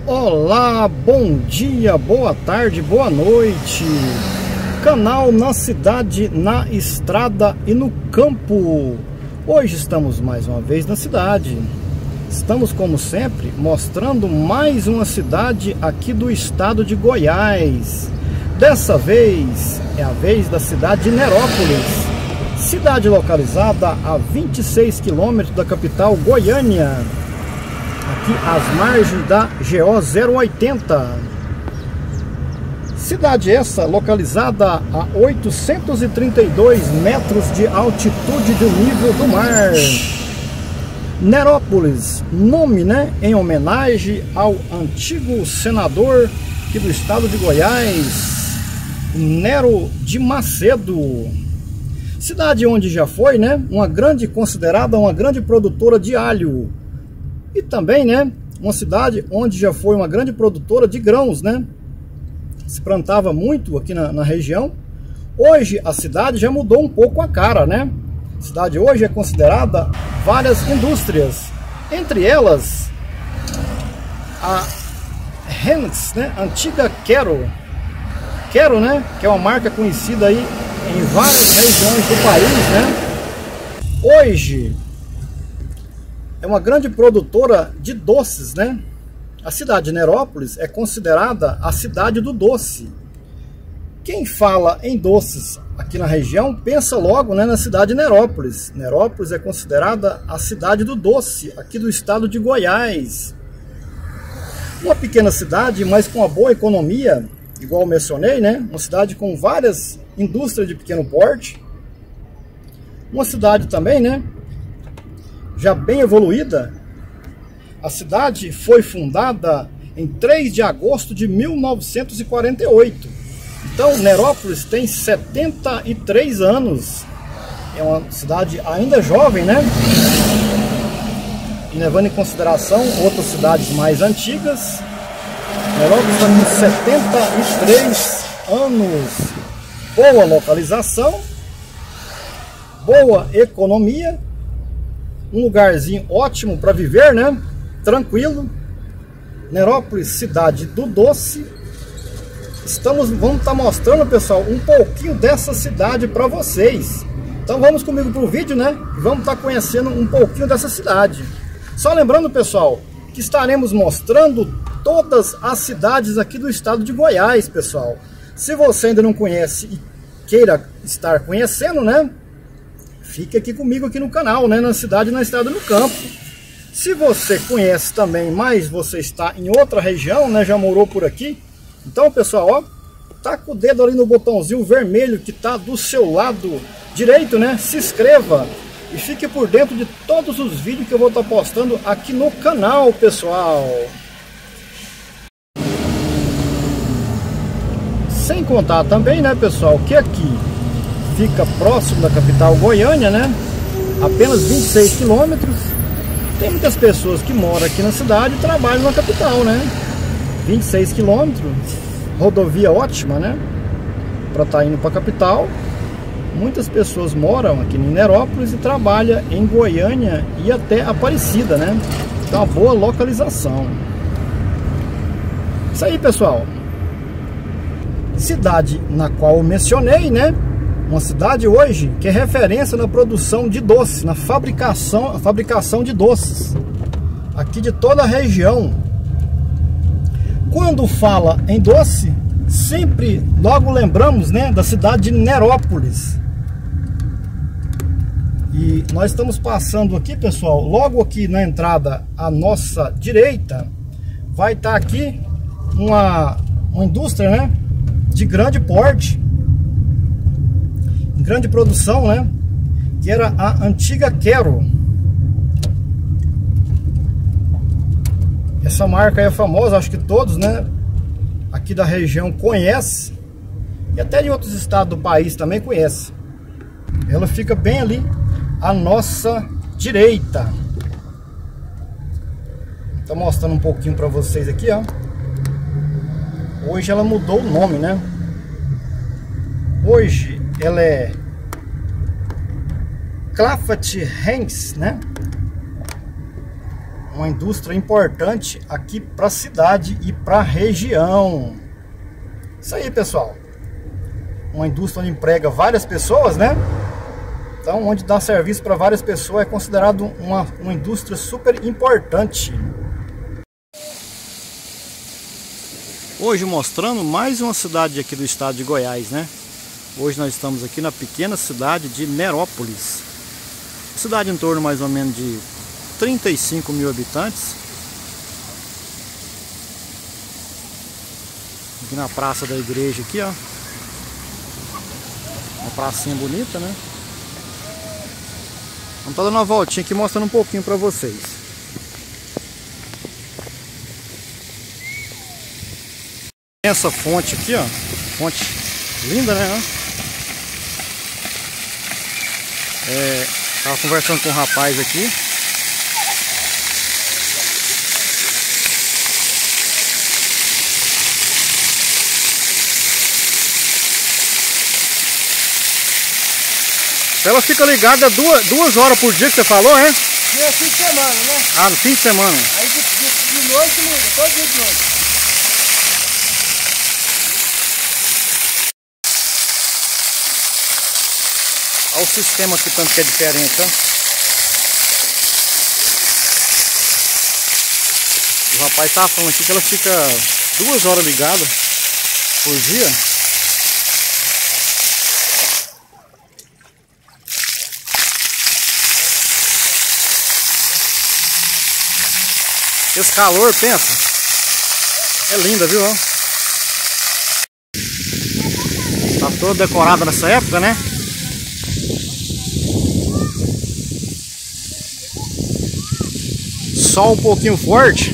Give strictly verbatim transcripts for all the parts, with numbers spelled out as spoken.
Olá, bom dia, boa tarde, boa noite. Canal Na Cidade, na Estrada e no Campo. Hoje estamos mais uma vez na cidade. Estamos, como sempre, mostrando mais uma cidade aqui do estado de Goiás. Dessa vez é a vez da cidade de Nerópolis. Cidade localizada a vinte e seis quilômetros da capital Goiânia, aqui às margens da G O zero oitenta. Cidade essa localizada a oitocentos e trinta e dois metros de altitude do nível do mar. Nerópolis, nome, né, em homenagem ao antigo senador aqui do estado de Goiás, Nero de Macedo. Cidade onde já foi, né, uma grande, considerada uma grande produtora de alho. E também, né, uma cidade onde já foi uma grande produtora de grãos, né? Se plantava muito aqui na, na região. Hoje a cidade já mudou um pouco a cara, né? A cidade hoje é considerada várias indústrias. Entre elas, a Heinz, né? Antiga Quero. Quero, né? Que é uma marca conhecida aí em várias regiões do país, né? Hoje é uma grande produtora de doces, né? A cidade de Nerópolis é considerada a cidade do doce. Quem fala em doces aqui na região pensa logo, né, na cidade de Nerópolis. Nerópolis é considerada a cidade do doce aqui do estado de Goiás. Uma pequena cidade, mas com uma boa economia, igual eu mencionei, né? Uma cidade com várias indústrias de pequeno porte. Uma cidade também, né, já bem evoluída. A cidade foi fundada em três de agosto de mil novecentos e quarenta e oito. Então, Nerópolis tem setenta e três anos. É uma cidade ainda jovem, né? E levando em consideração outras cidades mais antigas, Nerópolis está com setenta e três anos. Boa localização, boa economia, um lugarzinho ótimo para viver, né? Tranquilo. Nerópolis, cidade do doce. Estamos, vamos estar mostrando, pessoal, um pouquinho dessa cidade para vocês. Então vamos comigo para o vídeo, né? Vamos estar conhecendo um pouquinho dessa cidade. Só lembrando, pessoal, que estaremos mostrando todas as cidades aqui do estado de Goiás, pessoal. Se você ainda não conhece e queira estar conhecendo, né, fique aqui comigo aqui no canal, né, na cidade, na estrada, no campo. Se você conhece também, mas você está em outra região, né, já morou por aqui, então, pessoal, ó, taca o dedo ali no botãozinho vermelho que está do seu lado direito, né, se inscreva e fique por dentro de todos os vídeos que eu vou estar postando aqui no canal, pessoal. Sem contar também, né, pessoal, que aqui fica próximo da capital Goiânia, né, apenas vinte e seis quilômetros. Tem muitas pessoas que moram aqui na cidade e trabalham na capital, né? vinte e seis quilômetros, rodovia ótima, né? Para estar indo para a capital. Muitas pessoas moram aqui em Nerópolis e trabalham em Goiânia e até Aparecida, né? Então, uma boa localização. Isso aí, pessoal. Cidade na qual eu mencionei, né? Uma cidade hoje que é referência na produção de doces, na fabricação, fabricação de doces, aqui de toda a região. Quando fala em doce, sempre logo lembramos, né, da cidade de Nerópolis. E nós estamos passando aqui, pessoal, logo aqui na entrada à nossa direita, vai estar aqui uma, uma indústria, né, de grande porte, grande produção, né, que era a antiga Quero. Essa marca é famosa, acho que todos, né, aqui da região conhecem, e até de outros estados do país também conhecem. Ela fica bem ali à nossa direita. Tô mostrando um pouquinho para vocês aqui, ó. Hoje ela mudou o nome, né? Hoje ela é Clafat Heinz, né? uma indústria importante aqui para a cidade e para a região. Isso aí, pessoal. Uma indústria onde emprega várias pessoas, né? Então, onde dá serviço para várias pessoas, é considerado uma, uma indústria super importante. Hoje mostrando mais uma cidade aqui do estado de Goiás, né? Hoje nós estamos aqui na pequena cidade de Nerópolis. Cidade em torno mais ou menos de trinta e cinco mil habitantes. Aqui na praça da igreja aqui, ó. Uma pracinha bonita, né? Vamos estar dando uma voltinha aqui mostrando um pouquinho para vocês. Essa fonte aqui, ó. Fonte linda, né? É, tava conversando com um rapaz aqui. Ela fica ligada duas, duas horas por dia que você falou, é? Dia fim de semana, né? Ah, no fim de semana. Aí de, de, de noite liga, todo dia de noite. Olha o sistema aqui, tanto que é diferente, ó. O rapaz tava falando aqui que ela fica duas horas ligada por dia. Esse calor, pensa. É linda, viu? Tá toda decorada nessa época, né? Sol um pouquinho forte.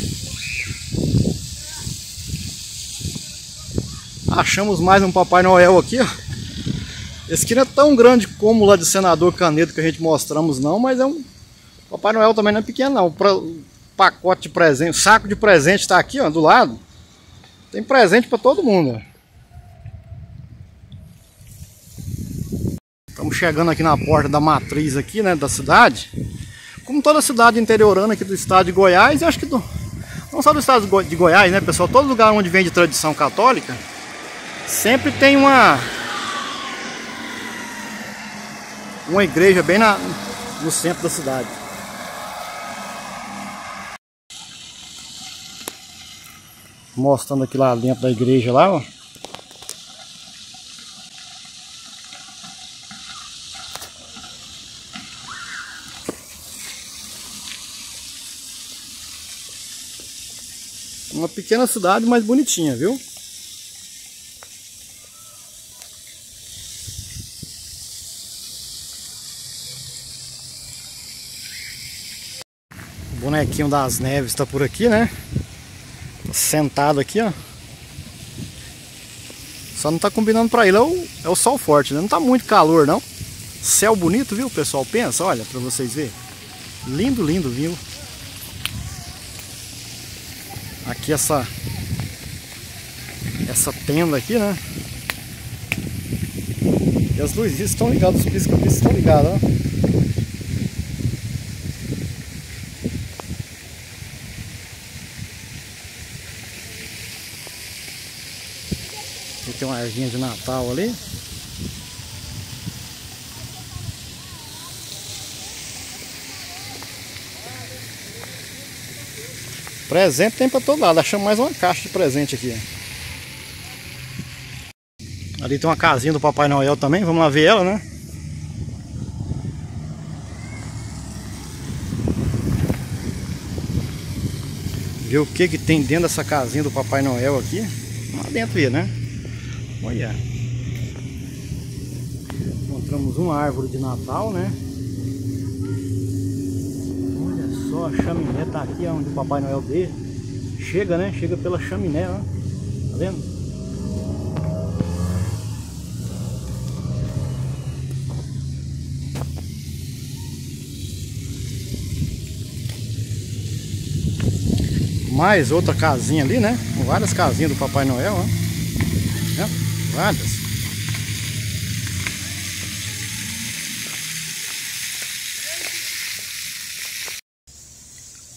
Achamos mais um Papai Noel aqui, ó. Esse aqui não é tão grande como o lá de Senador Canedo que a gente mostramos, não, mas é um Papai Noel também não é pequeno, não. Pra... pacote de presente, saco de presente está aqui, ó, do lado. Tem presente para todo mundo. Estamos chegando aqui na porta da matriz aqui, né, da cidade. Como toda cidade interiorana aqui do estado de Goiás, e acho que do, não só do estado de Goiás, né, pessoal, todo lugar onde vem de tradição católica sempre tem uma uma igreja bem na, no centro da cidade. Mostrando aqui lá dentro da igreja lá, ó. Uma pequena cidade, mas bonitinha, viu? O bonequinho das neves tá por aqui, né? Sentado aqui, ó. Só não tá combinando pra ele, é o, é o sol forte, né? Não tá muito calor, não. Céu bonito, viu, pessoal? Pensa, olha, pra vocês verem. Lindo, lindo, viu? Aqui essa Essa tenda aqui, né? E as luzinhas estão ligadas, os pisca-pisca estão ligados, ó. Aqui tem uma arvinha de Natal ali. Presente tem pra todo lado. Achamos mais uma caixa de presente aqui. Ali tem uma casinha do Papai Noel também. Vamos lá ver ela, né? Ver o que que tem dentro dessa casinha do Papai Noel aqui. Lá dentro aí, né? Olha. Encontramos uma árvore de Natal, né? Olha só, a chaminé tá aqui onde o Papai Noel dele. Chega, né? Chega pela chaminé, ó. Tá vendo? Mais outra casinha ali, né? Com várias casinhas do Papai Noel, ó. É, várias.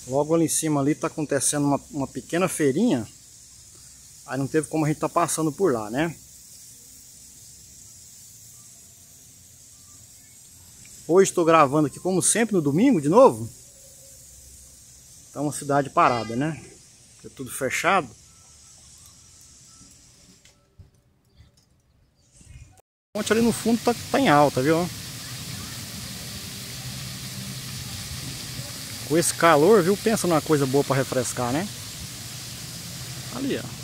Logo ali em cima ali tá acontecendo uma, uma pequena feirinha. Aí não teve como a gente tá passando por lá, né? Hoje estou gravando aqui como sempre no domingo de novo. Tá uma cidade parada, né? É tudo fechado. A ponte ali no fundo tá, tá em alta, viu? Com esse calor, viu? Pensa numa coisa boa para refrescar, né? Ali, ó.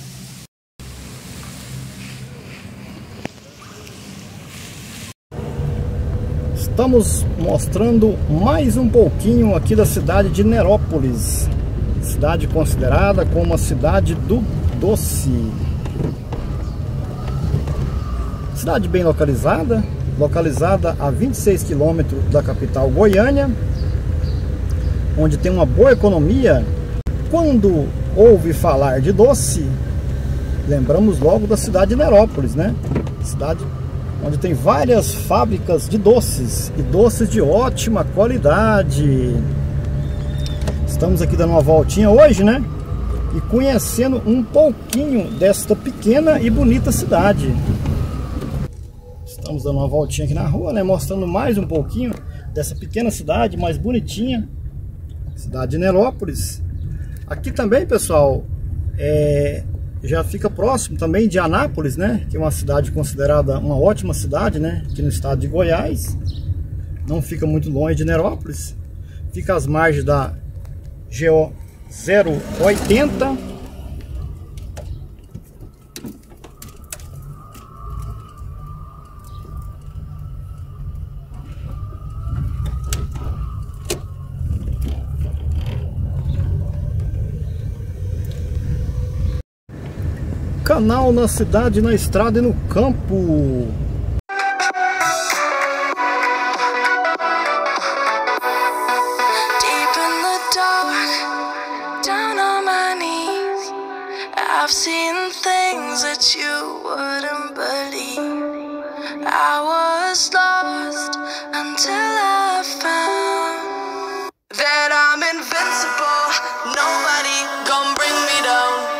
Estamos mostrando mais um pouquinho aqui da cidade de Nerópolis. Cidade considerada como a cidade do doce. Cidade bem localizada, localizada a vinte e seis quilômetros da capital Goiânia, onde tem uma boa economia. Quando ouve falar de doce, lembramos logo da cidade de Nerópolis, né? Cidade onde tem várias fábricas de doces, e doces de ótima qualidade. Estamos aqui dando uma voltinha hoje, né? E conhecendo um pouquinho desta pequena e bonita cidade. Estamos dando uma voltinha aqui na rua, né? Mostrando mais um pouquinho dessa pequena cidade, mais bonitinha. Cidade de Nerópolis. Aqui também, pessoal, é... já fica próximo também de Anápolis, né? Que é uma cidade considerada uma ótima cidade, né? Aqui no estado de Goiás. Não fica muito longe de Nerópolis. Fica às margens da G O zero oitenta. Canal na cidade, na estrada e no campo. Deep in the dark, down on my knees, I've seen things that you wouldn't believe. I was lost until I found that I'm invincible. Nobody gonna bring me down.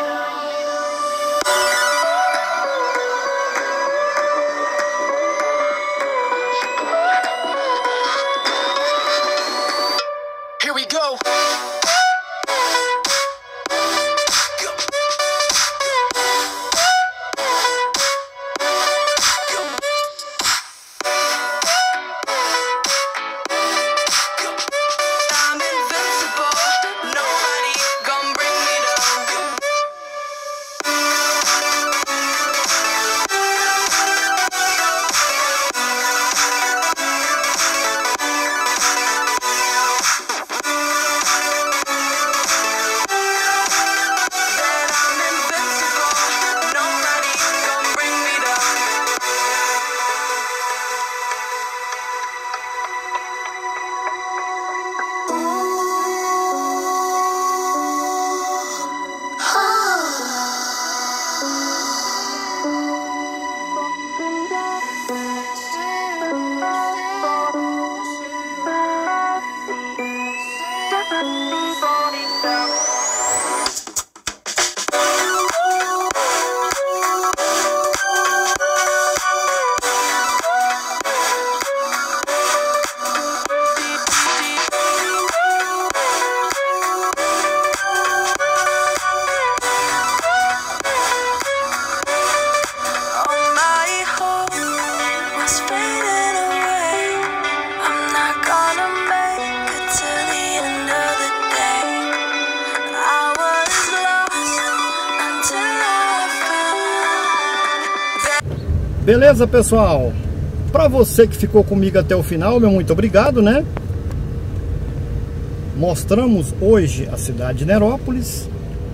Here we go. I'm invincible. Nobody gonna bring me down. That I'm invincible. Nobody gonna bring me down. All my hope was fading away. I'm not gonna make it to the end of the day. I was lost until I found. Beleza, pessoal? Para você que ficou comigo até o final, meu muito obrigado, né? Mostramos hoje a cidade de Nerópolis.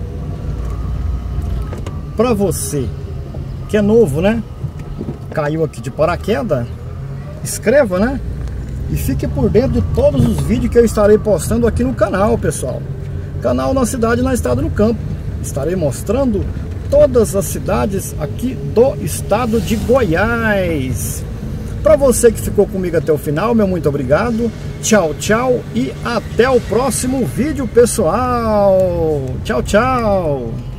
Para você que é novo, né? Caiu aqui de paraquedas, inscreva, né? E fique por dentro de todos os vídeos que eu estarei postando aqui no canal, pessoal. Canal Na Cidade, na Estrada, no Campo. Estarei mostrando todas as cidades aqui do estado de Goiás. Para você que ficou comigo até o final, meu muito obrigado. Tchau, tchau e até o próximo vídeo, pessoal. Tchau, tchau.